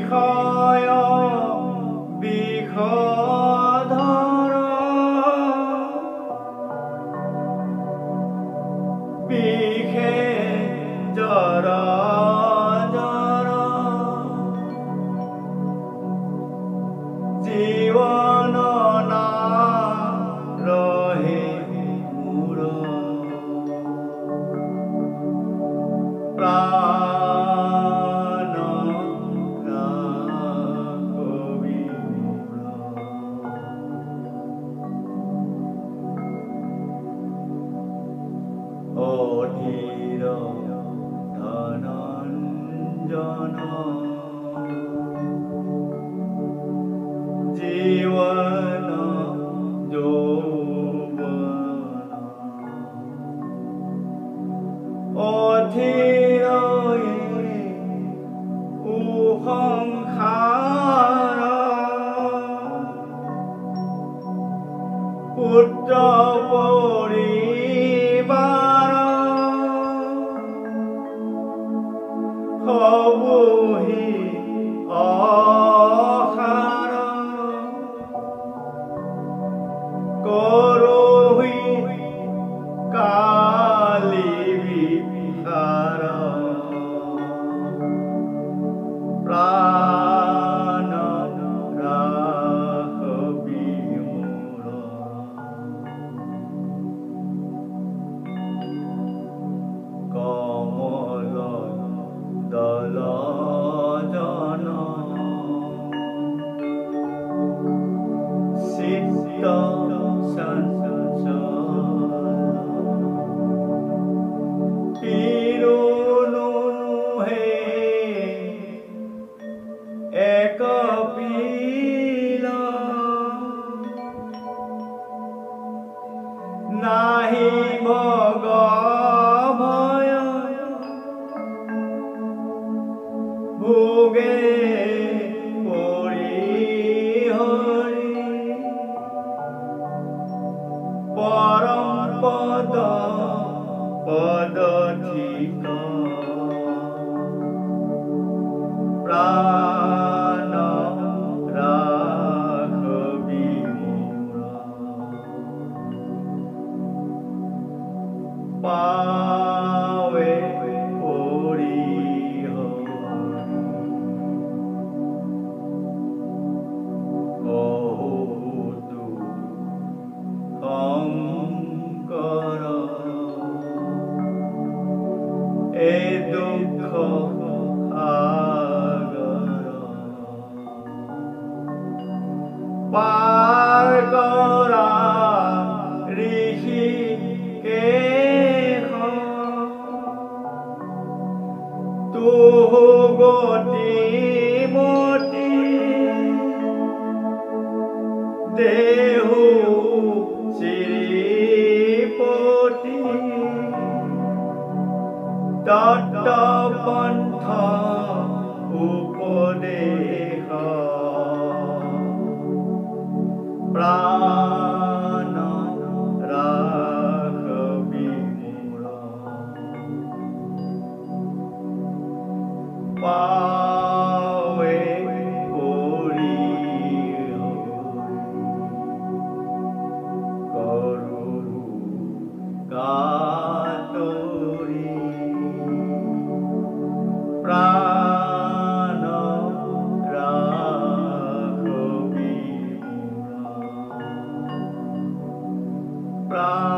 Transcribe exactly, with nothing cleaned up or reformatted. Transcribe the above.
বিষয় বিষধর বিষে জর জর জীবন না রহে মূর প্রাণ রাখবি অধীর ধনঞ্জন জীবন যৌবন অধীর উহংখার পুত্র পরিবার হবহি অসার করহি কালি বিহার প্রাণ রাখবি মোর কমল দল জন সিদ্ধ পিরুনু হে এক পিল নাহি ভগ ভয় ভোগে পৰি হৰি পৰম পদ পদধিক প্রাণ রাখবি মোর পাৱে পৰি বহুতু শংকৰ এ দুঃখ সাগৰ পাৰ কৰা ঋষিকেশ তুহু গতি মতি দেহু শ্ৰীপতি তত্ত পন্থ উপদেশ প্রাণ রাখবি মোর পাৱে পৰি কৰো কাতৰি প্রাণ রাখবি মোর প্রাণ